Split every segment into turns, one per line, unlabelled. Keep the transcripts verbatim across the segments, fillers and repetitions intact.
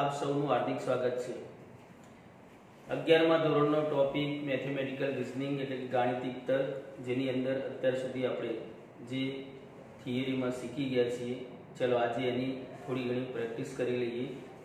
આપ સૌનું હાર્દિક સ્વાગત છે। અગિયારમા ધોરણનો ટોપિક મેથેમેટિકલ રિઝનિંગ એટલે કે ગાણિતિક તર્ક, જેની અંદર અત્યાર સુધી આપણે જે થિયરીમાં શીખી ગયા છીએ, ચલો આજે એની થોડી ઘણી પ્રેક્ટિસ કરી લઈએ।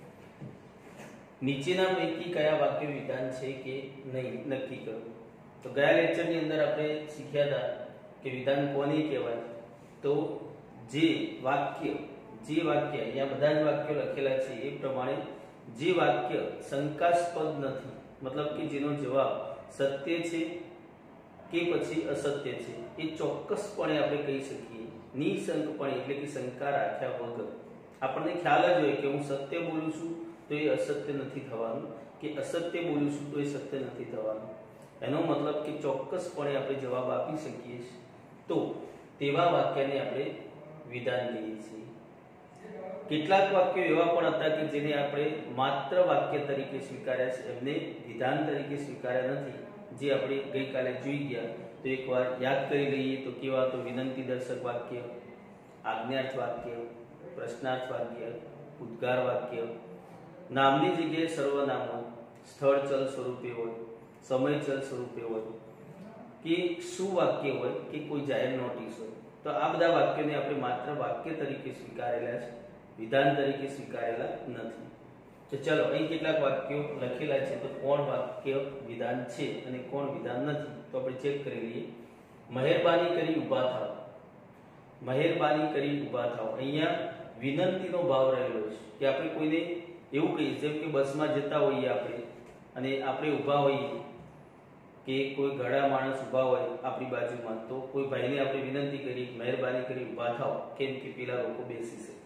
નીચેના પૈકી કયા વાક્ય વિધાન છે કે નહીં નક્કી કરો। તો ગયા લેક્ચરની અંદર આપણે શીખ્યા હતા કે વિધાન કોને કહેવાય। તો જે વાક્ય જે વાક્ય અહીંયા બધા જ વાક્યો લખેલા છે એ પ્રમાણે જે વાક્ય શંકાસ્પદ નથી, मतलब કે જેનો જવાબ સત્ય છે કે પછી અસત્ય છે, એ ચોક્કસપણે આપણે કહી શકીએ। નિશંકપણે એટલે કે શંકા રાખ્યા વગર આપણને ખ્યાલ જ હોય કે હું સત્ય બોલું છું તો એ અસત્ય નથી થવાનું, કે અસત્ય બોલું છું તો એ સત્ય નથી થવાનું। એનો મતલબ કે ચોક્કસપણે આપણે જવાબ આપી શકીએ તો તેવા વાક્યને આપણે વિધાન કહીએ છીએ। કેટલાક વાક્યો એવા પણ હતા કે જેને આપણે માત્ર વાક્ય તરીકે સ્વીકાર્યા છે, એમને વિધાન તરીકે સ્વીકાર્યા નથી, જે આપણે ગઈકાલે જોઈ ગયા। તો એકવાર યાદ કરી લઈએ તો કેવા તો વિનંતી દર્શક વાક્ય, આજ્ઞાર્થ વાક્ય, પ્રશ્નાર્થ વાક્ય, ઉદ્ગાર વાક્ય, નામની જગ્યાએ સર્વનામો, સ્થળ ચલ સ્વરૂપે હોય, સમય ચલ સ્વરૂપે હોય, કે શું વાક્ય હોય કે કોઈ જાહેર નોટિસ હોય। તો આ બધા વાક્યોને આપણે માત્ર વાક્ય તરીકે સ્વીકારેલા છે, વિધાન તરીકે સ્વીકારેલા નથી। તો ચલો અહીં કેટલાક વાક્યો લખેલા છે, તો કોણ વાક્ય વિધાન છે અને કોણ વિધાન નથી તો આપણે ચેક કરી લઈએ। મહેરબાની કરી ઊભા થાઓ, મહેરબાની કરી ઊભા થાઓ, અહીંયા વિનંતીનો ભાવ રહેલો છે કે આપણે કોઈને એવું કહીએ, જેમ કે બસમાં જતા હોઈએ આપણે અને આપણે ઊભા હોઈએ કે કોઈ ઘણા માણસ ઊભા હોય આપણી બાજુમાં, તો કોઈ ભાઈને આપણે વિનંતી કરી મહેરબાની કરી ઊભા થાઓ, કેમ કે પેલા લોકો બેસી શકે।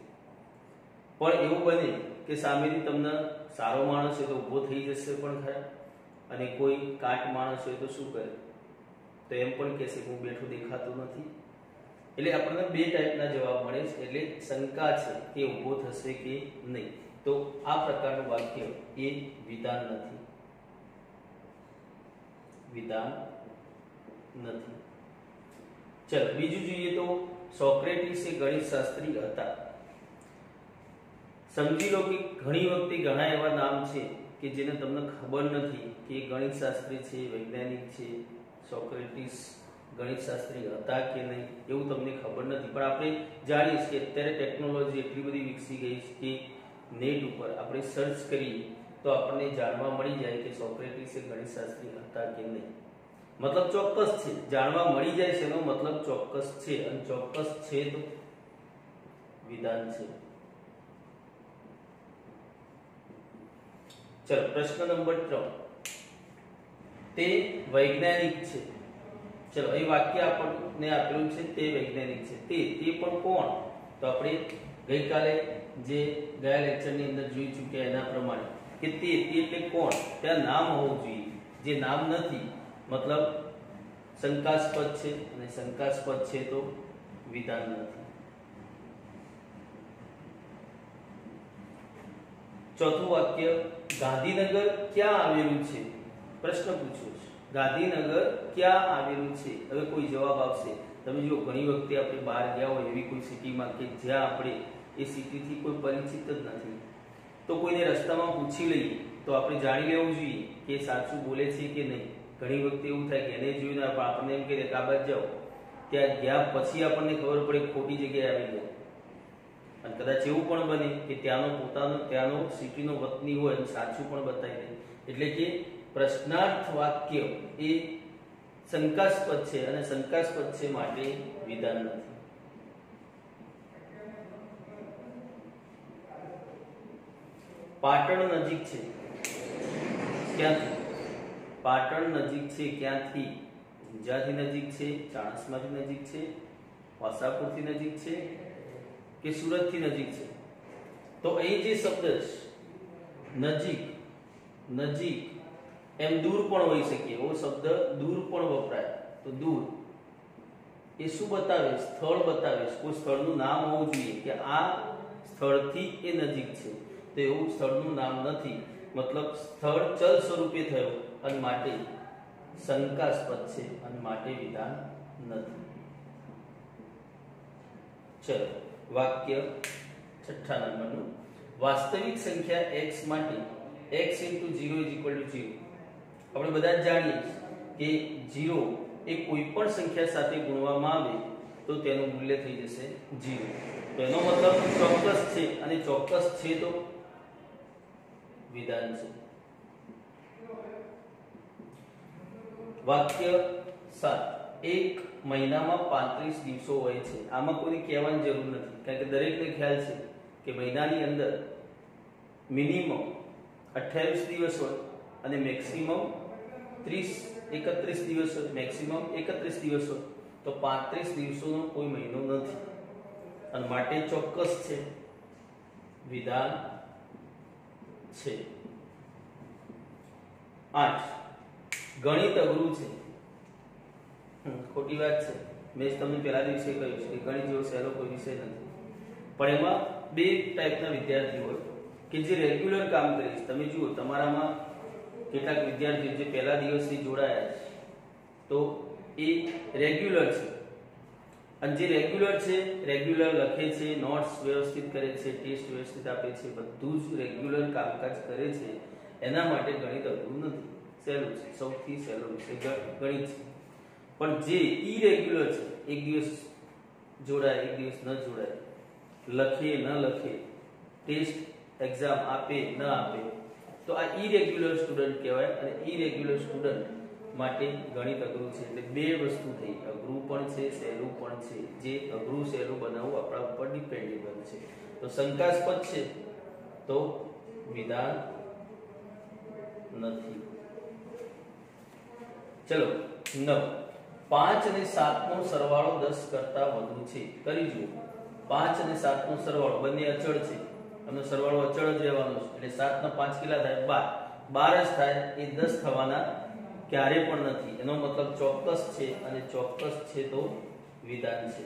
પણ એવું બને કે સામેથી તમને સારો માણસ હોય તો ઊભો થઈ જશે પણ ખરા, અને કોઈ કાટ માણસ હોય તો શું કરે, તો એમ પણ કહેશે કે હું બેઠો દેખાતો નથી। એટલે આપણને બે ટાઈપના જવાબ મળે છે, એટલે શંકા છે કે ઊભો થશે કે નહીં। તો આ પ્રકારનું વાક્ય એ વિધાન નથી, વિધાન નથી। ચલો બીજું જોઈએ તો સોક્રેટીસ એ ગણિત શાસ્ત્રી હતા। સમજી લો કે ઘણી વખતે ઘણા એવા નામ છે કે જેને તમને ખબર નથી કે એ ગણિત શાસ્ત્રી છે, વૈજ્ઞાનિક છે। સોક્રેટીસ ગણિત શાસ્ત્રી હતા કે નહીં એવું તમને ખબર નથી, પણ આપણે જાણીએ છીએ કે અત્યારે ટેકનોલોજી એટલી બધી વિકસી ગઈ છે કે નેટ ઉપર આપણે સર્ચ કરીએ તો આપણને જાણવા મળી જાય કે સોક્રેટીસ એ ગણિત શાસ્ત્રી હતા કે નહીં। મતલબ ચોક્કસ છે, જાણવા મળી જાય છે એનો મતલબ ચોક્કસ છે, અને ચોક્કસ છે તો વિધાન છે। चलो प्रश्न नंबर ત્રણ, તે વૈજ્ઞાનિક છે। चलो એ વાક્ય આપણને આપેલું છે તે વૈજ્ઞાનિક છે, તે તે પણ કોણ, તો આપણે ગઈકાલે જે ગયા લેક્ચરની અંદર જોઈ ચૂક્યા એના પ્રમાણે કે તે તે એટલે કોણ, ત્યાં નામ હોવું જોઈએ, જે નામ નથી મતલબ શંકાસ્પદ છે, અને શંકાસ્પદ છે તો વિધાન નથી। ચોથું વાક્ય, ગાંધીનગર ક્યાં આવેલું છે, પ્રશ્ન પૂછ્યો છે, ગાંધીનગર ક્યાં આવેલું છે। હવે કોઈ જવાબ આપશે, તમે જો ઘણી વખતે આપણે બહાર ગયા હોય એવી કોઈ સિટીમાં કે જ્યાં આપણે એ સિટીથી કોઈ પરિચિત જ નથી, તો કોઈને રસ્તામાં પૂછી લઈએ તો આપણે જાણી લેવું જોઈએ કે સાચું બોલે છે કે નહીં। ઘણી વખતે એવું થાય કે એને જોઈને આપણને એમ કહે કે આ બાજુ જાઓ, ત્યાં ગયા પછી આપણને ખબર પડે ખોટી જગ્યાએ આવી જાય, અને કદાચ એવું પણ બને કે ત્યાંનો પોતાનો ત્યાંનો સિટીનો વતની હોય અને સાચું પણ બતાવી દે। એટલે કે પ્રશ્નાર્થ વાક્ય એ શંકાસ્પદ છે, અને શંકાસ્પદ છે માટે વિધાન નથી। પાટણ નજીક છે, ક્યાંથી, પાટણ નજીક છે ક્યાંથી, ઊંઝાથી નજીક છે, ચાણસ્માથી નજીક છે, વાસાપુરથી નજીક છે કે સુરતથી નજીક છે। તો અહીં જે શબ્દ નજીક, નજીક એમ દૂર પણ હોઈ શકે, એવો શબ્દ દૂર પણ વપરાય। તો દૂર એ શું બતાવે, સ્થળ બતાવે, કોઈ સ્થળનું નામ હોવું જોઈએ કે આ સ્થળથી એ નજીક છે, તો એવું સ્થળનું નામ નથી, મતલબ સ્થળ ચલ સ્વરૂપે થયો અને માટે શંકાસ્પદ છે અને માટે વિધાન નથી। ચલો વાક્ય છઠ્ઠા નંબરનું, વાસ્તવિક સંખ્યા x માટે x into zero is equal to zero. આપણે બધા જ જાણીએ કે zero એ કોઈ પણ સંખ્યા સાથે ગુણવામાં આવે તો તેનું મૂલ્ય થઈ જશે zero. તો એનો મતલબ ચોક્કસ છે અને ચોક્કસ છે તો વિધાન છે. વાક્ય સાત, એક મહિનામાં પાંત્રીસ દિવસો હોય છે. આમાં કોઈ કહેવાની જરૂર નથી, કારણ કે દરેકને ખ્યાલ છે કે મહિનાની અંદર મિનિમમ અઠ્યાવીસ દિવસ હોય અને મેક્સિમમ ત્રીસ એકત્રીસ દિવસ હોય, મેક્સિમમ એકત્રીસ દિવસ હોય. તો પાંત્રીસ દિવસોનો કોઈ મહિનો નથી અને માટે ચોક્કસ છે, વિધાન છે. આઠ, ગણિત અઘરું છે. ખોટી વાત છે. મેં તમને પહેલા દિવસે કહ્યું છે કે ગણિત જેવો સહેલો કોઈ વિષય નથી, પણ એમાં બે ટાઈપના વિદ્યાર્થીઓ હોય કે જે રેગ્યુલર કામ કરે છે. તમે જુઓ તમારામાં કેટલાક વિદ્યાર્થીઓ જે પહેલા દિવસથી જોડાયા છે તો એ રેગ્યુલર છે, અને જે રેગ્યુલર છે રેગ્યુલર લખે છે, નોટ્સ વ્યવસ્થિત કરે છે, ટેસ્ટ વ્યવસ્થિત આપે છે, બધું જ રેગ્યુલર કામકાજ કરે છે, એના માટે ગણિત અઘરું નથી, સહેલું છે. સૌથી સહેલો વિષય ગણિત છે. પણ જે ઇરેગ્યુલર છે, એક દિવસ જોડાય એક દિવસ ન જોડાય, લખે ન લખે, ટેસ્ટ એક્ઝામ આપે ન આપે, તો આ ઇરેગ્યુલર સ્ટુડન્ટ કહેવાય. અને ઇરેગ્યુલર સ્ટુડન્ટ માટે ગણિત અઘરું છે. એટલે બે વસ્તુ થઈ, અઘરું પણ છે, સહેલું પણ છે. જે અઘરું સહેલું બનાવવું આપણા ઉપર ડિપેન્ડેબલ છે. તો શંકાસ્પદ છે તો વિધાન નથી. ચલો નવ, પાંચ અને સાત નો સરવાળો દસ કરતા વધુ છે. કરી જુઓ. પાંચ અને સાત નો સરવાળો બંને અચળ છે, એનો સરવાળો અચળ જ રહેવાનો છે. એટલે સાત ના પાંચ કેટલા થાય? બાર. બાર જ થાય, એ દસ થવાના ક્યારે પણ નથી. એનો મતલબ ચોક્કસ છે, અને ચોક્કસ છે તો વિધાન છે.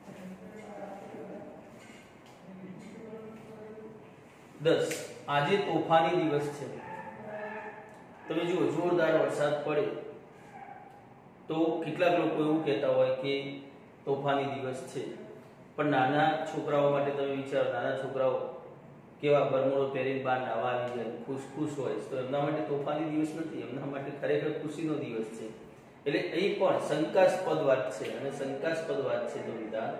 દસ, આજે તોફાની દિવસ છે. તમે જુઓ, જોરદાર વરસાદ પડે તો કેટલાક લોકો એવું કહેતા હોય કે તોફાની દિવસ છે, પણ નાના છોકરાઓ માટે તમે વિચારો, નાના છોકરાઓ કેવા બરમોડો પહેરીને બહાર નાવા આવી જાય, ખુશ ખુશ હોય, તો એમના માટે તોફાની દિવસ નથી, એમના માટે ખરેખર ખુશીનો દિવસ છે. એટલે અહીં પણ શંકાસ્પદ વાત છે, અને શંકાસ્પદ વાત છે તો વિધાન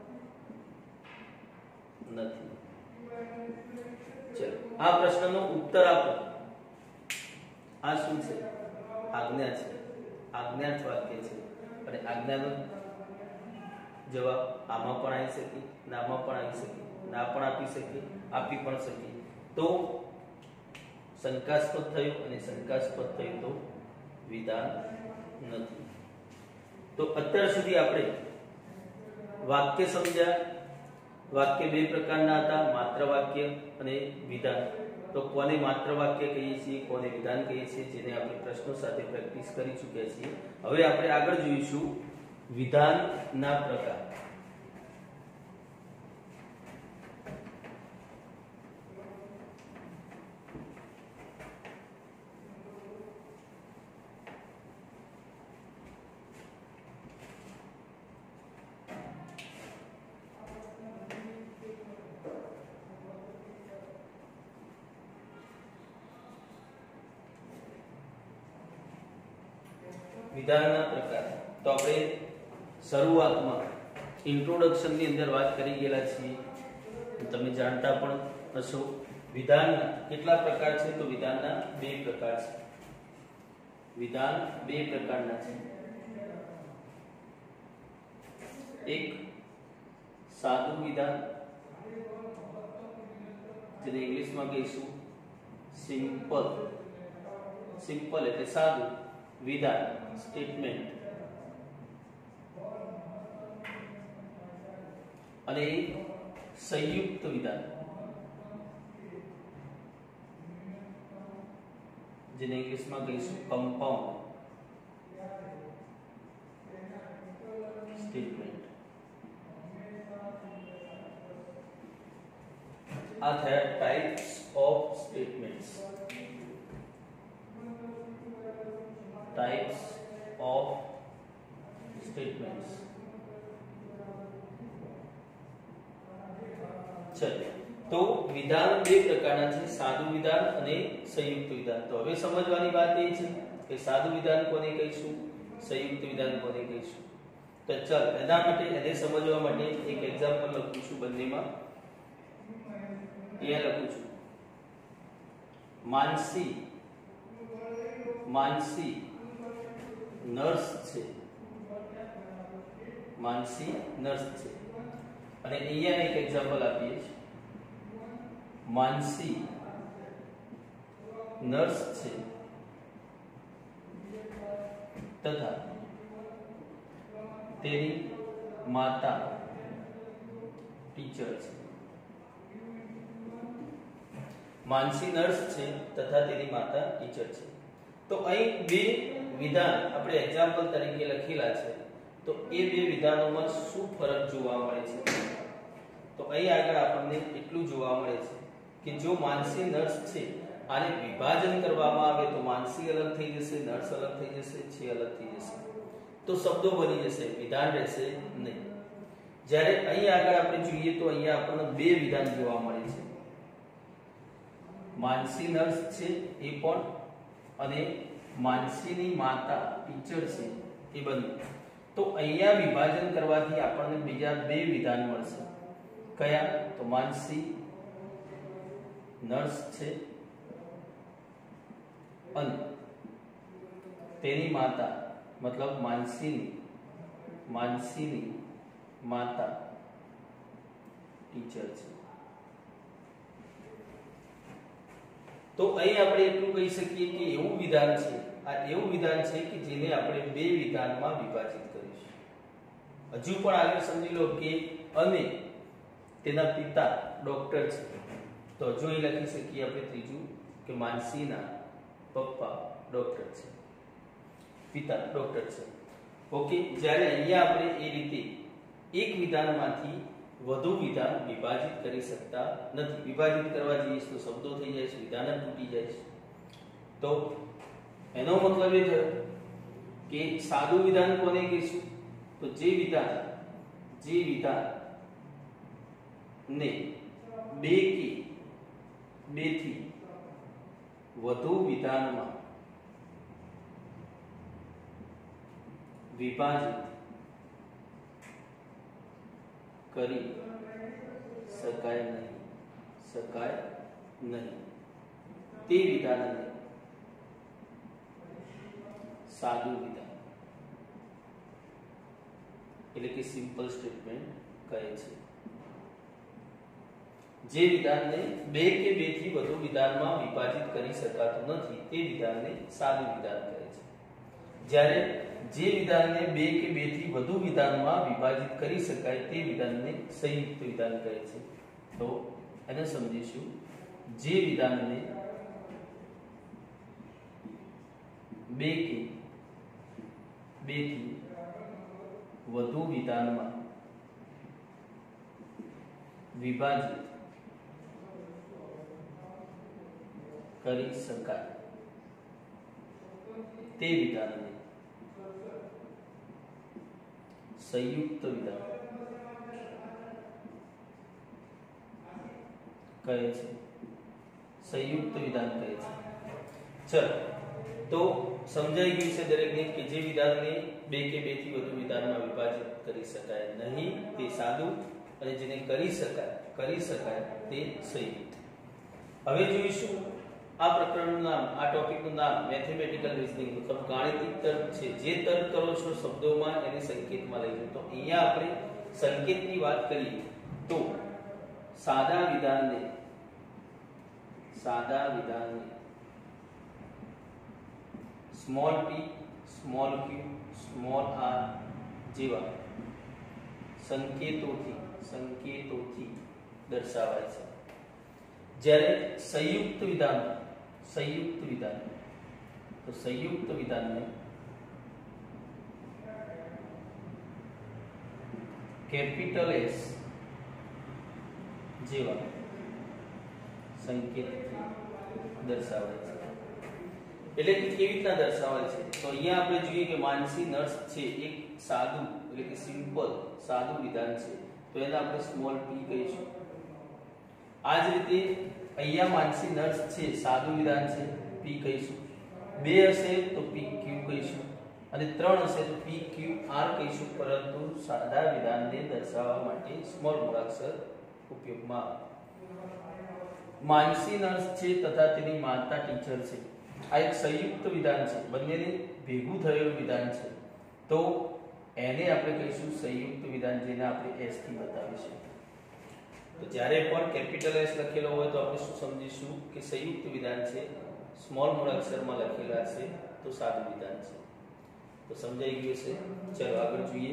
નથી. ચલો, આ પ્રશ્નનો ઉત્તર આપો. આ શું છે? આજ્ઞા છે. આજ્ઞાત વાક્ય છે, અને આજ્ઞાનો જવાબ આમાં પણ આવી શકે, નામાં પણ આવી શકે, ના પણ આપી શકે, આપી પણ શકે. તો શંકાસ્પદ થયું, અને શંકાસ્પદ થયું તો વિધાન નથી. તો અત્યાર સુધી આપણે વાક્ય સમજ્યા. વાક્ય બે પ્રકારના હતા, માત્ર વાક્ય અને વિધાન. તો કોને માત્ર વાક્ય કહીએ છીએ, કોને વિધાન કહીએ છીએ, જેને આપણે પ્રશ્નો સાથે પ્રેક્ટિસ કરી ચૂક્યા છીએ. હવે આપણે આગળ જોઈશું વિધાનના પ્રકાર. વિધાનના પ્રકાર. તો આપણે શરૂઆતમાં ઇન્ટ્રોડક્શન ની અંદર વાત કરી ગયેલા છીએ, તમે જાણતા પણ હશો. વિધાનના કેટલા પ્રકાર છે? તો વિધાનના બે પ્રકાર છે. વિધાન બે પ્રકારના છે. એક સાદું વિધાન, જેને ઇંગ્લિશમાં કહીશું સિમ્પલ. સિમ્પલ એટલે સાદું વિધાન, સ્ટેટમેન્ટ. અને સંયુક્ત વિધાન, જેને ઇંગ્લિશમાં કહીશું કમ્પાઉન્ડ સ્ટેટમેન્ટ. આ થયા types of statements. Types of statements. ચલો, તો વિધાન બે પ્રકારના છે, સાદું વિધાન અને સંયુક્ત વિધાન. તો હવે સમજવાની વાત એ છે કે સાદું વિધાન કોને કહીશું, સંયુક્ત વિધાન કોને કહીશું. તો ચાલ એના માટે એને સમજવા માટે એક એક્ઝામ્પલ લખું છું બંનેમાં. અહીંયા લખું છું માનસી માનસી નર્સ છે, માનસી નર્સ છે. અને અહીંયા એક એક્ઝામ્પલ આપીએ છીએ માનસી નર્સ છે તથા તેની માતા ટીચર છે. માનસી નર્સ છે તથા તેની માતા ટીચર છે. તો અહીં બે વિધાન આપણે એક્ઝામ્પલ તરીકે લખેલા છે. તો એ બે વિધાનોમાં શું ફરક જોવા મળે છે? તો અહીં આગળ આપણને એટલું જોવા મળે છે કે જો માનસી નર્સ છે આને વિભાજન કરવામાં આવે તો માનસી અલગ થઈ જશે, નર્સ અલગ થઈ જશે, છે અલગ થઈ જશે. તો શબ્દો બની જશે, વિધાન રહેશે નહીં. જ્યારે અહીં આગળ આપણે જોઈએ તો અહીંયા આપણને બે વિધાન જોવા મળે છે. માનસી નર્સ છે એ પણ અને માનસીની માતા ટીચર છે એ બંને. તો અહીંયા વિભાજન કરવાથી આપણને બીજા બે વિધાન મળશે. કયા? તો માનસી નર્સ છે અને તેની માતા મતલબ માનસીની માનસીની માતા ટીચર છે. તો અહીં આપણે એટલું કહી શકીએ કે એવું વિધાન છે, આ એવું વિધાન છે કે જેને આપણે બે વિધાનમાં વિભાજિત કરીશું. હજુ પણ આગળ સમજી લો કે અને તેના પિતા ડોક્ટર છે. તો હજુ અહીં લખી શકીએ આપણે ત્રીજું કે માનસીના પપ્પા ડોક્ટર છે, પિતા ડોક્ટર છે. ઓકે. જ્યારે અહીંયા આપણે એ રીતે એક વિધાનમાંથી વધુ વિધાન વિભાજિત કરી શકતા નથી. વિભાજિત કરવા જઈએ તો શબ્દો થઈ જાય છે, વિધાન તૂટી જાય છે. તો એનો મતલબ એ થયો કે સાદું વિધાન કોને કહીશું? તો જે વિધાન જે વિધાન ને બે કે બે થી વધુ વિધાનમાં વિભાજિત કરી શકાય નહીં શકાય નહીં તે વિધાનને સાદું વિધાન એટલે કે સિમ્પલ સ્ટેટમેન્ટ કહે છે. જે વિધાનને બે કે બે થી વધુ વિધાનમાં વિભાજિત કરી શકાતું નથી તે વિધાનને સાદું વિધાન કહે છે. જ્યારે જે વિધાનને બે કે બે થી વધુ વિધાનમાં વિભાજિત કરી શકાય તે વિધાનને સંયુક્ત વિધાન કહે છે. તો એને સમજીશું. જે વિધાનને બે કે બે થી વધુ વિધાનમાં વિભાજિત કરી શકાય તે વિધાનને સંયુક્ત વિધાન કહે છે. સંયુક્ત વિધાન કહે છે. ચલો, તો સમજાઈ ગયું છે દરેકને કે જે વિધાનને બે કે બે થી વધુ વિધાનમાં વિભાજિત કરી શકાય નહીં તે સાદું અને જેને કરી શકાય કરી શકાય તે સંયુક્ત. હવે જોઈશું આ પ્રકરણનું નામ, આ ટોપિકનું નામ મેથેમેટિકલ રીઝનિંગ મતલબ ગાણિતિક તર્ક છે. જે તર્ક કરો છો શબ્દોમાં એને સંકેતમાં લઈ લો. તો અહીંયા આપણે સંકેતની વાત કરીએ તો સાદા વિધાનને સાદા વિધાનને small p small q small r જેવા સંકેતોથી સંકેતોથી દર્શાવાય છે. જ્યારે સંયુક્ત વિધાન સંયુક્ત વિધાન તો સંયુક્ત વિધાનને કેપિટલ S જેવા સંકેતથી દર્શાવાય છે. એટલે કે કેવી રીતના દર્શાવાય છે? તો અહીંયા આપણે જોઈએ કે માનસી નર્સ છે એક સાદું એટલે કે સિમ્પલ સાદું વિધાન છે. તો એને આપણે સ્મોલ p કહીશું. આ જ રીતે અહીંયા માનસી નર્સ છે સાદું વિધાન છે પી કહીશું, બે હશે તો પી ક્યુ કહીશું અને ત્રણ હશે તો પી ક્યુ આર કહીશું, પરંતુ સાદા વિધાનને દર્શાવવા માટે સ્મોલ મૂળાક્ષર ઉપયોગમાં આવે. માનસી નર્સ છે તથા તેની માતા ટીચર છે. આ એક સંયુક્ત વિધાન છે, બંનેને ભેગું થયેલું વિધાન છે, તો એને આપણે કહીશું સંયુક્ત વિધાન, જેને આપણે એસ થી બતાવીશું. તો જ્યારે પણ કેપિટલ એસ લખેલો હોય તો આપણે શું સમજીશું કે સંયુક્ત વિધાન છે, સ્મોલ મૂળાક્ષરમાં લખેલા છે તો સાદું વિધાન છે. તો સમજાઈ ગયું છે. ચલો આગળ જોઈએ.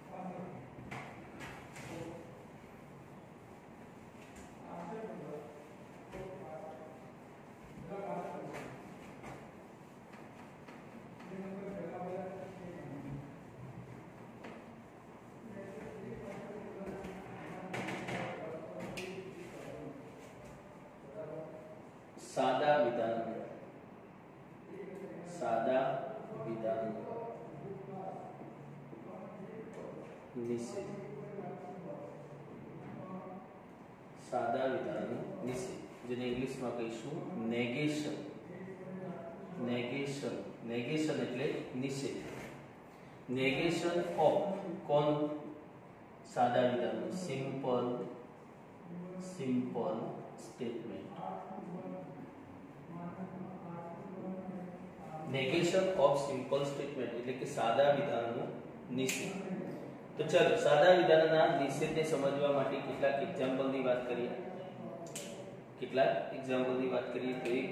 સાદા વિધાન, સાદા વિધાન નિષેધ, સાદા વિધાન નિષેધ, જેને ઇંગ્લિશમાં કહીશું નેગેશન. નેગેશન, નેગેશન એટલે નિષેધ. નેગેશન ઓફ કોણ? સાદા વિધાન, simple simple statement. Negation of simple statement એટલે કે સાદા વિધાનનો નિષેધ. તો ચાલો સાદા વિધાનના નિષેધને સમજવા માટે કેટલાક એક્ઝામ્પલની વાત કરીએ. કેટલાક એક્ઝામ્પલની વાત કરીએ તો એક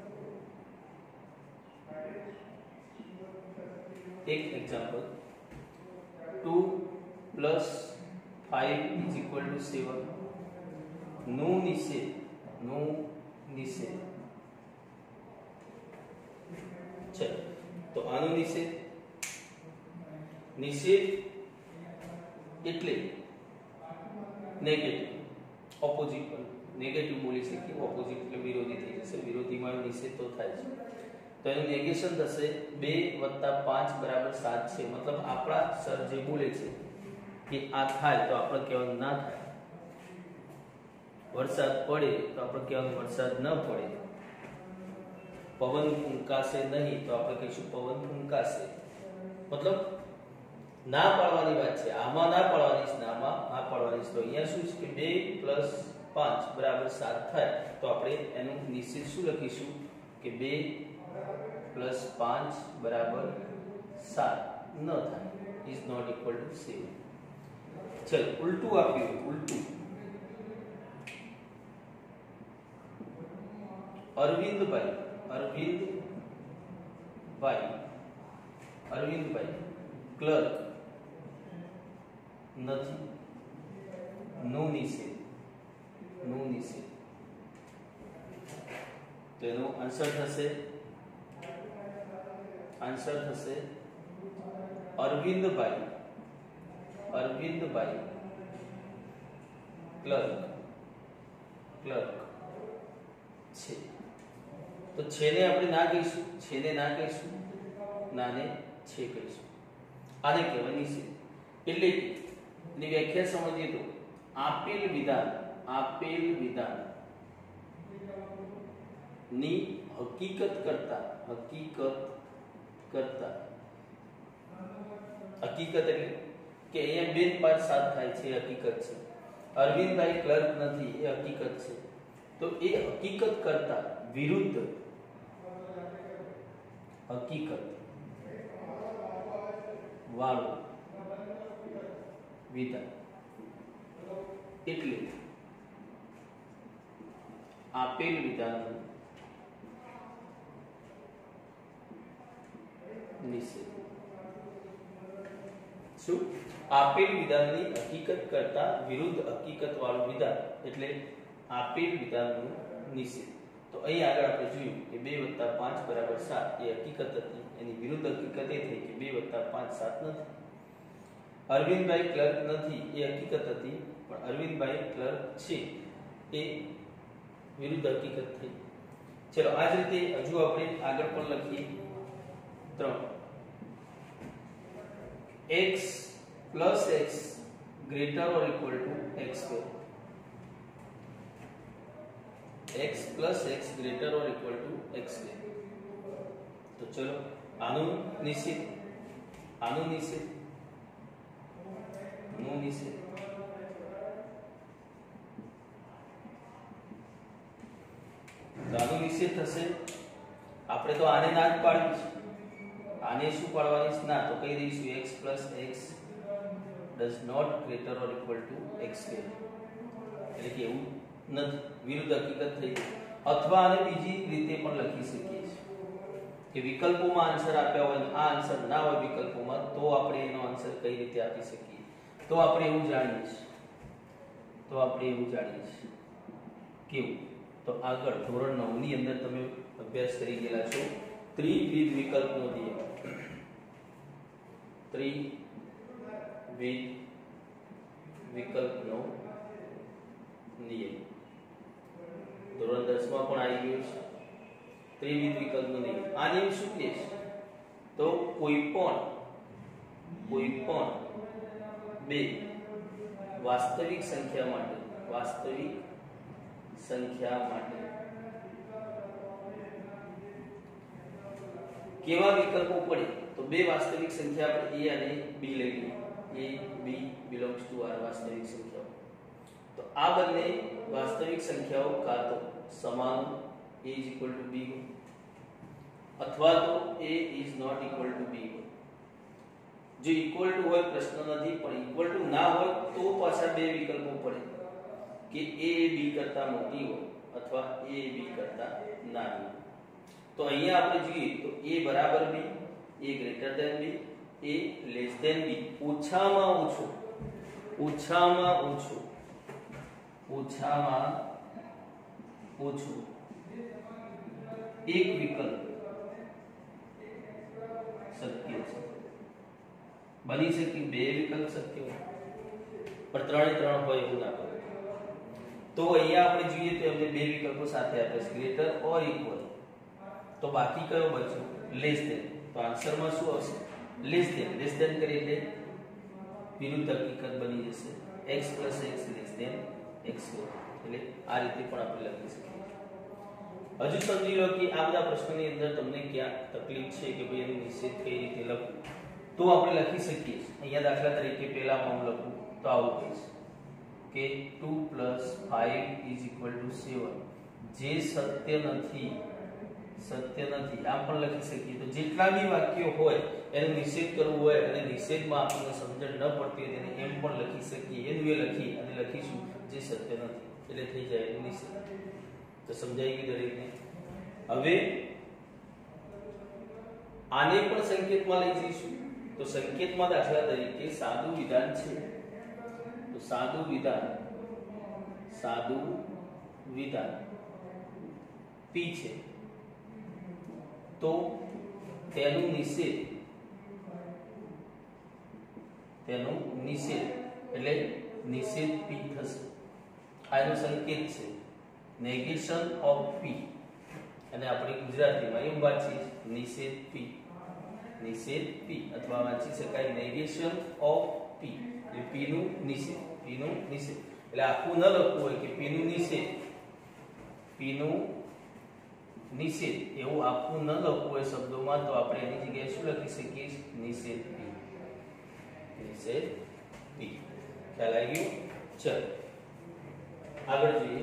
એક example two plus five is equal to seven નું નિષેધ, નું નિષેધ. ચલો તો આનો નિષેધ, નિષેધ એટલે નેગેટિવ, ઓપોઝિટ. નેગેટિવ બોલી શકીએ, ઓપોઝિટ એટલે વિરોધી થઈ જશે, વિરોધીમાં નિષેધ તો થાય છે. તો એનું નેગેશન થશે બે વત્તા પાંચ બરાબર સાત છે. મતલબ આપણા સર જે બોલે છે કે આ થાય તો આપણે કહેવાનું ના થાય, વરસાદ પડે તો આપણે કહેવાનું વરસાદ ન પડે, પવન ફૂંકાશે નહીં તો આપણે કહીશું પવન ફૂંકાશે. મતલબ ના પાડવાની વાત છે, આમાં ના પાડવાની છે, આમાં ના પાડવાની છે. તો અહીંયા શું છે કે બે પ્લસ પાંચ બરાબર સાત થાય તો આપણે એનું નિશ્ચિત શું લખીશું કે બે પ્લસ પાંચ બરાબર સાત ન થાય, is not equal to seven. ચલો ઉલટું આપ્યું, ઉલટું અરવિંદભાઈ, અરવિંદભાઈ અરવિંદભાઈ ક્લર્ક નથી, નું નિષેધ, નું નિષેધ. તો એનો આન્સર થશે, આન્સર થશે અરવિંદભાઈ, અરવિંદભાઈ ક્લર્ક, ક્લર્ક છે. તો છેને આપણે ના કહીશું, છેને ના કહીશું, નાને છે કહીશું. આને કહેવાય નિષેધ. એટલે કે એની વ્યાખ્યા સમજીએ તો આપેલ વિધાન, આપેલ વિધાન ની હકીકત કરતા, હકીકત કરતા, હકીકત એટલે કે અહીંયા બે પાંચ સાત થાય છે, હકીકત છે. અરવિંદભાઈ ક્લર્ક નથી, એ હકીકત છે. તો એ હકીકત કરતા વિરુદ્ધ હકીકત વાળું વિધાન એટલે આપેલ વિધાનનું નિષેધ. શું? આપેલ વિધાનની હકીકત કરતા વિરુદ્ધ હકીકત વાળું વિધાન એટલે આપેલ વિધાનનું નિષેધ. તો અહીં આગળ આપણે જોયું કે બે વત્તા પાંચ બરાબર સાત એ હકીકત હતી, એની વિરુદ્ધ હકીકત એ થઈ કે બે વત્તા પાંચ સાત નથી. અરવિંદભાઈ ક્લર્ક નથી એ હકીકત હતી, પણ અરવિંદભાઈ ક્લર્ક છે એ વિરુદ્ધ હકીકત થઈ. ચલો આ જ રીતે હજુ આપણે આગળ પણ લખીએ. ત્રણ x plus x greater or equal to x square. x plus x greater और इक्वल टू x स्क्वायर। तो चलो આનું નિશ્ચિત આનું નિશ્ચિત નું નિશ્ચિત તો આનું નિશ્ચિત થશે। આપણે તો આને ના જ પાડવી છે, આને શું પાડવાની છે ના, તો કહી દઈશું x plus x does not greater or equal to x square। એટલે કે એવું નથી, વિરુદ્ધ હકીકત થઈ। અથવા આને બીજી રીતે પણ લખી શકીએ છીએ કે વિકલ્પોમાં આન્સર આપ્યા હોય, આ આન્સર ના હોય વિકલ્પોમાં, તો આપણે એનો આન્સર કઈ રીતે આપી શકીએ। તો આપણે એવું જાણીએ છીએ તો આપણે એવું જાણીએ છીએ કેવું, તો આગળ ધોરણ નવ ની અંદર તમે અભ્યાસ કરી ગયેલા છો ત્રિવિધ વિકલ્પનો નિયમ। ત્રિવિધ વિકલ્પનો નિયમ ધોરણ દસ માં પણ આવી ગયો છે। ત્રિવિધ વિકલ્પનો નિયમ, આ નિયમ શું કહે છે? તો કોઈ પણ કોઈ પણ બે વાસ્તવિક સંખ્યા માટે વાસ્તવિક સંખ્યા માટે કેવા વિકલ્પો પડે? તો બે વાસ્તવિક સંખ્યા આપણે a અને b લઈ લઈએ, a b belongs to r વાસ્તવિક સંખ્યાઓ। તો આ બંને વાસ્તવિક સંખ્યાઓ કાં તો સમાન a is equal to b હોય અથવા તો a is not equal to b હોય। જો equal to હોય પ્રશ્ન નથી, પણ equal to ના હોય તો પાછા બે વિકલ્પો પડે કે a b કરતા મોટી હોય અથવા a b કરતા નાની। તો અહીંયા આપણે જોઈએ તો a બરાબર b, a greater than b, a less than b, ઓછામાં ઓછું ઓછામાં ઓછું ઓછામાં ઓછું એક વિકલ્પ શક્ય છે। બની શકે બે વિકલ્પ શક્ય હોય, પણ ત્રણે ત્રણ હોય એવું ના બને। તો અહીંયા આપણે જોઈએ તો એમને બે વિકલ્પો સાથે આપે છે, ગ્રેટર ઓર ઇક્વલ। તો બાકી કયો બચ્યો? Less than. તો આન્સરમાં શું આવશે? Less than. લેસ ધેન કરી એટલે વિરુદ્ધ હકીકત બની જશે, x plus x less than x square. એટલે આ રીતે પણ આપણે લખી શકીએ। હજુ સમજી લો કે આ બધા પ્રશ્નોની અંદર તમને ક્યાં તકલીફ છે કે ભાઈ એનું નિશ્ચિત કઈ રીતે લખવું, તો આપણે લખી શકીએ। અહીંયા દાખલા તરીકે પહેલામાં હું લખું તો આવું કહીશ કે two plus five is equal to seven, જે સત્ય નથી સત્ય નથી આમ પણ લખી શકીએ। તો જેટલા બી વાક્યો હોય એનો નિષેધ કરવું હોય અને નિષેધમાં આપણને સમજણ ન પડતી હોય તેને એમ પણ લખી શકીએ, એનું એ લખી અને લખીશું જે સત્ય નથી, એટલે થઈ જાય એનું નિષેધ। તો સમજાઈ ગયું દરેકને? હવે આને પણ સંકેતમાં લઈ જઈશું। તો સંકેતમાં દાખલા તરીકે સાદું વિધાન છે, તો સાદું વિધાન સાદું વિધાન p છે, તો તેનું નિષેધ તેનું નિષેધ એટલે નિષેધ p થશે। આનો સંકેત છે નેગેશન ઓફ p, અને આપણે ગુજરાતીમાં એમ વાંચીએ નિષેધ p, નિષેધ p અથવા વાંચી શકાય નેગેશન ઓફ p, એટલે p નું નિષેધ, p નું નિષેધ। એટલે આખું ન લખવું હોય કે p નું નિષેધ, p નું નિષેધ એવું આખું ન લખવું હોય શબ્દોમાં, તો આપણે એની જગ્યાએ શું લખી શકીએ? નિષેધ p, નિષેધ p। ખ્યાલ આવી ગયો? ચલો આગળ જોઈએ।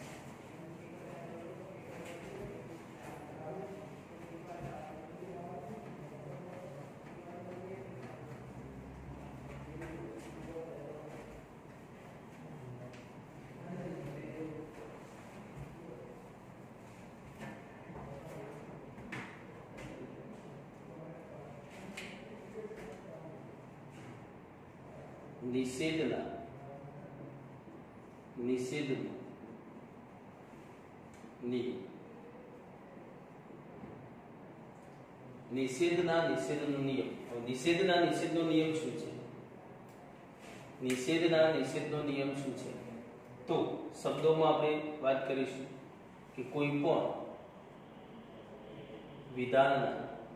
નિષેધના નિષેધનો નિયમ, નિષેધના નિષેધનો નિયમ। નિષેધના નિષેધનો નિયમ શું છે? નિષેધના નિષેધનો નિયમ શું છે? તો શબ્દોમાં આપણે વાત કરીશું કે કોઈ પણ વિધાનના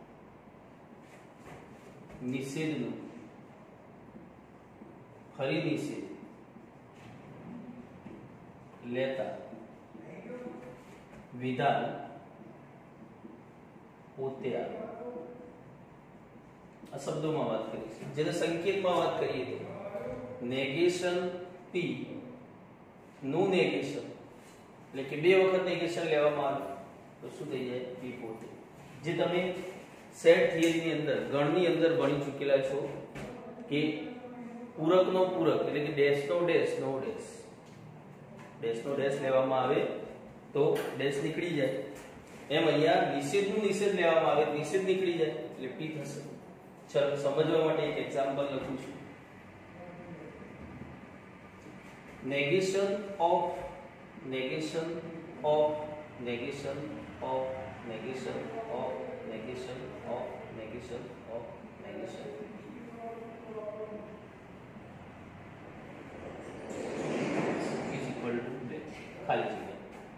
નિષેધનું ફરી નિષેધ લેતા વિધાન પોતે આવે. આ શબ્દોમાં વાત કરીશું. જેને સંકેતમાં વાત કરીએ તો નેગેશન p નું નેગેશન એટલે કે બે વખત નેગેશન લેવામાં આવે તો શું થઈ જાય? p પોતે. જે તમે સેટ થિયરીની અંદર ગણની અંદર ભણી ચૂકેલા છો કે પૂરકનો પૂરક એટલે કે ડેશનો ડેશ નો ડેશ ડેશનો ડેશ લેવામાં આવે તો ડેશ નીકળી જાય. એમ અહીંયા નિષેધનું નિષેધ લેવામાં આવે નિષેધ નીકળી જાય એટલે p થશે. ચલો સમજવા માટે એક એક્ઝામ્પલ લખું છું. negation of negation of negation of negation of negation of negation of negation is equal to blank. ખાલી જગ્યા.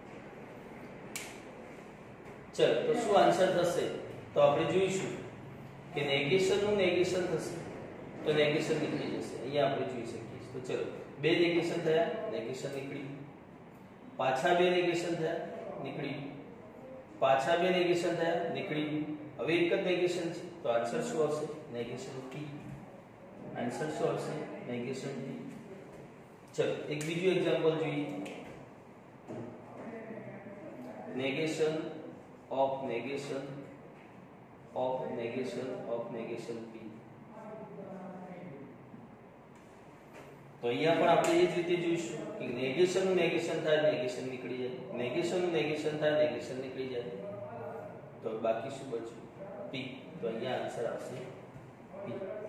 ચલો તો શું આન્સર થશે? તો આપણે જોઈશું કે નેગેશન નું નેગેશન થશે તો નેગેશન નીકળી જશે. અહીંયા આપણે જોઈ શકીએ. તો ચલો બે નેગેશન થયા નેગેશન નીકળી. પાછા બે નેગેશન થયા નીકળી. પાછા બે નેગેશન થયા નીકળી. હવે એક જ નેગેશન છે તો આન્સર શું આવશે? Negation p. આન્સર શું આવશે? Negation p. ચલો એક બીજું એક્ઝામ્પલ જોઈએ. negation of negation of negation of negation p. તો અહીંયા પણ આપણે એ જ રીતે જોઈશું કે નેગેશન નું નેગેશન થાય નેગેશન નીકળી જાય. નેગેશન નું નેગેશન થાય નેગેશન નીકળી જાય. તો બાકી શું બચ્યું? p. તો અહીંયા આન્સર આવશે p.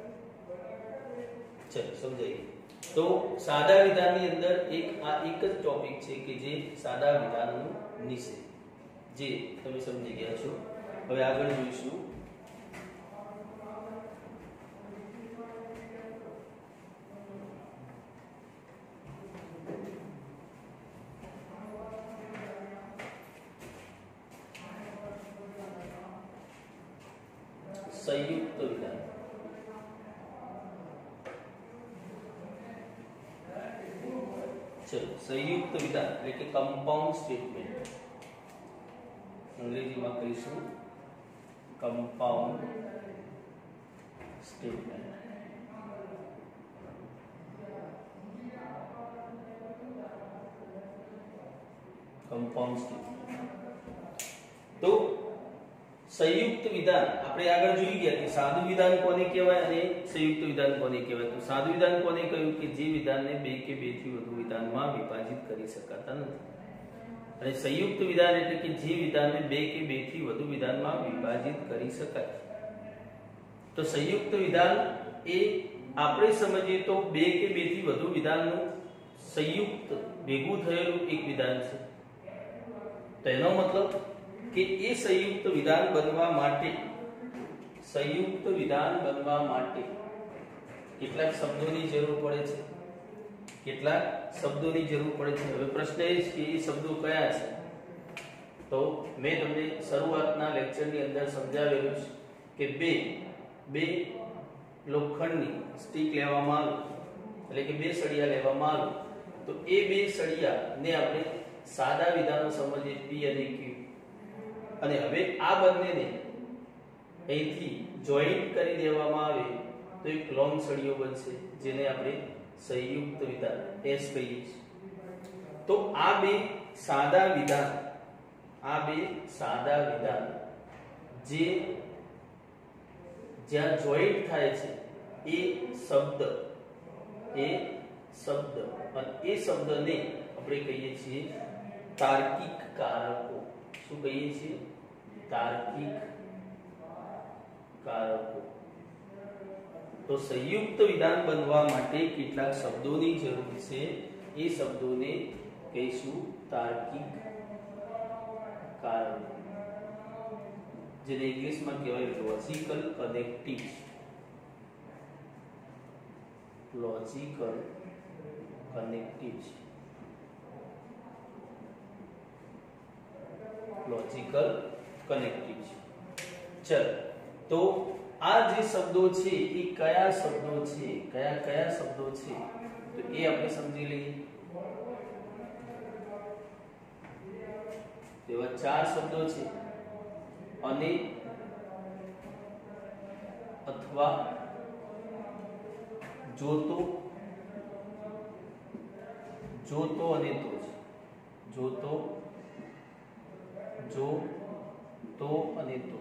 ચલો સમજાઈ. તો સાદા વિધાનની અંદર એક આ એક જ ટોપિક છે કે જે સાદા વિધાનનું નિષેધ જે તમે સમજી ગયા છો. હવે આગળ જોઈશું સંયુક્ત વિધાન. ચલો સંયુક્ત વિધાન એટલે કે કમ્પાઉન્ડ સ્ટેટમેન્ટ. અંગ્રેજીમાં કહીશું કમ્પાઉન્ડ સ્ટેટમેન્ટ. Compound statement. તો સંયુક્ત વિધાન આપણે આગળ જોઈ ગયા કે સાદું વિધાન કોને કહેવાય અને સંયુક્ત વિધાન કોને કહેવાય. તો સાદું વિધાન કોને કહ્યું? કે જે વિધાનને બે કે બે થી વધુ વિધાનમાં વિભાજિત કરી શકાતા નથી. અને સંયુક્ત વિધાન એટલે કે જે વિધાનને બે કે બે થી વધુ વિધાનમાં વિભાજિત કરી શકાય. તો સંયુક્ત વિધાન એ આપણે સમજીએ તો બે કે બે થી વધુ વિધાનનું સંયુક્ત ભેગું થયેલું એક વિધાન છે. તો એનો મતલબ કે એ સંયુક્ત વિધાન બનવા માટે સંયુક્ત વિધાન બનવા માટે કેટલાક શબ્દોની જરૂર પડે છે. કેટલાક શબ્દોની જરૂર પડે છે. હવે પ્રશ્ન એ છે કે એ શબ્દો કયા છે? તો મેં તમને શરૂઆતના લેક્ચરની અંદર સમજાવેલું છે કે બે બે લોખંડની સ્ટીક લેવામાં આવે એટલે કે બે સળિયા લેવામાં આવે તો એ બે સળિયાને આપણે સાદા વિધાનો સમજીએ p અને q. અને હવે આ બંનેને અહીંથી જોઈન્ટ કરી દેવામાં આવે તો એક લોંગ સળિયો બનશે જેને આપણે સંયુક્ત વિધાન s કહીએ છીએ. તો આ બે સાદા વિધાન આ બે સાદા વિધાન જે જ્યાં જોઈન્ટ થાય છે એ શબ્દ એ શબ્દ અને એ શબ્દને આપણે કહીએ છીએ તાર્કિક કારકો. શું કહીએ છીએ? તાર્કિક કારકો. તો સંયુક્ત વિધાન બનવા માટે કેટલાક શબ્દોની જરૂર છે. એ શબ્દોને કહીશું તાર્કિક કારકો, જેને ઇંગ્લિશમાં કહેવાય logical connectives. Logical connectives logical connectives. ચલો તો આ જે શબ્દો છે એ કયા શબ્દો છે? કયા કયા શબ્દો છે તો એ આપણે સમજી લઈએ. એવા ચાર શબ્દો છે અને અથવા જો તો જો તો અને તો જો તો જો તો અને તો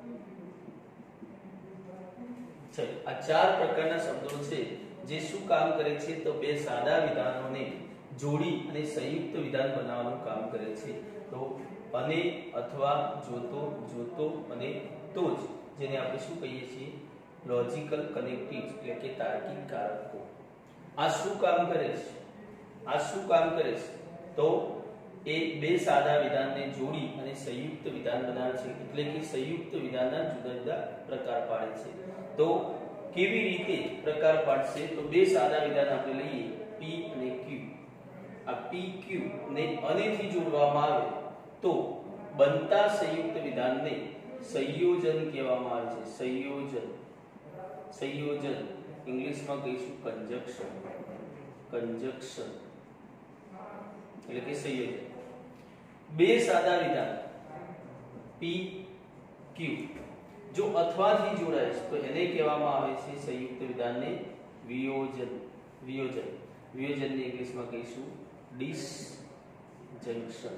છે આ ચાર પ્રકારના શબ્દો છે જે શું કામ કરે છે તો બે સાદા વિધાનોને જોડી અને સંયુક્ત વિધાન બનાવવાનું કામ કરે છે તો અને અથવા જો તો જો તો અને તો જ જેને આપણે શું કહીએ છીએ લોજિકલ કનેક્ટિવ્સ એટલે કે તાર્કિક કારકો આ શું કામ કરે છે આ શું કામ કરે છે તો એ બે સાદા વિધાનને જોડી અને સંયુક્ત વિધાન બનાવે છે એટલે કે સંયુક્ત વિધાનના જુદા જુદા પ્રકાર પાડે છે તો કેવી રીતે પ્રકાર પાડશે તો બે સાદા વિધાન આપણે લઈએ p અને q આ p q ને અને થી જોડવામાં આવે તો બનતા સંયુક્ત વિધાનને સંયોજન કહેવામાં આવે છે સંયોજન સંયોજન ઇંગ્લિશમાં કહીશું કંજક્શન કંજક્શન એટલે કે સંયોજન બે સાદા વિધાન p q જો અથવા થી જોડાય છે તો એને કહેવામાં આવે છે સંયુક્ત વિધાનને વિયોજન વિયોજન વિયોજનને ઇંગ્લિશમાં કહીશું ડિસજંક્શન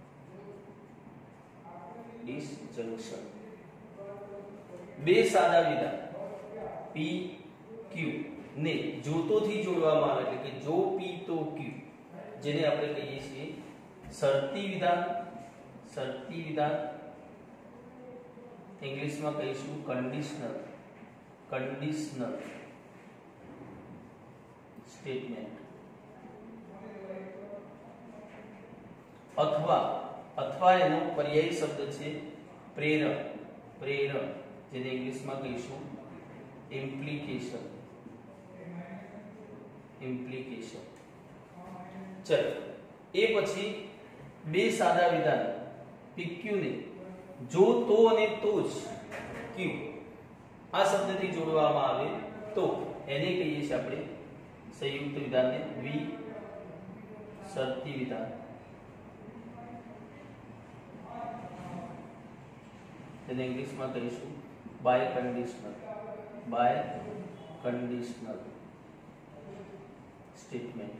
ડિસજંક્શન બે સાદા વિધાન p q ને જોતોથી જોડવામાં આવે એટલે કે જો p તો q જેને આપણે કહીએ છીએ શરતી વિધાન શરતી વિધાન ઇંગ્લિશમાં કહીશું કંડીશનલ કંડીશનલ સ્ટેટમેન્ટ અથવા અથવા એનો પર્યાયી શબ્દ છે પ્રેરક પ્રેરક જેને ઇંગ્લિશમાં કહીશું ઇમ્પ્લિકેશન ઇમ્પ્લિકેશન ચલો એ પછી બે સાદા વિધાન pq ને જો તો અને તો જ q આ શબ્દથી જોડવામાં આવે તો એને કહીએ છીએ આપણે સંયુક્ત વિધાનને દ્વિ શરતી વિધાન તેને ઇંગ્લિશમાં કહીશું biconditional biconditional statement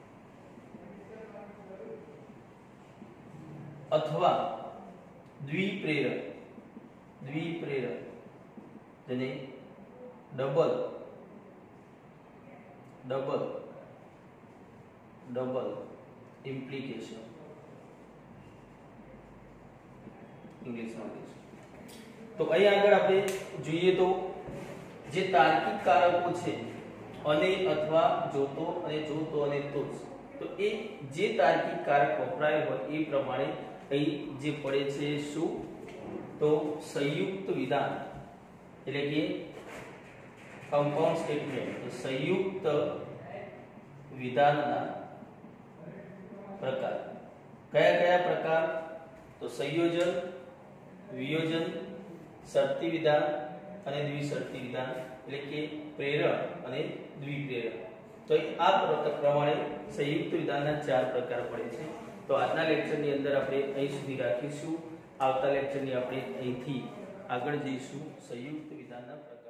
અથવા દ્વિપ્રેરક દ્વિપ્રેરક જેને ડબલ ડબલ ડબલ ઇમ્પ્લિકેશન ઇંગ્લિશમાં કહીશું તો અહીં આગળ આપણે જોઈએ તો જે તાર્કિક કારકો છે અને અથવા જોતો અને જોતો અને તો તો એ જે તાર્કિક કારક વપરાય હોય એ પ્રમાણે અહીં જે પડે છે શું તો સંયુક્ત વિધાન એટલે કે કમ્પાઉન્ડ સ્ટેટમેન્ટ તો સંયુક્ત વિધાનના પ્રકાર કયા કયા પ્રકાર તો સંયોજન વિયોજન શરતી વિધાન અને દ્વિશરતી વિધાન એટલે કે પ્રેરક અને દ્વિપ્રેરક તો આ પ્રમાણે સંયુક્ત વિધાનના ચાર પ્રકાર પડે છે તો આજના લેક્ચરની અંદર આપણે અહીં સુધી રાખીશું આવતા લેક્ચરની આપણે અહીંથી આગળ જઈશું સંયુક્ત વિધાનના પ્રકાર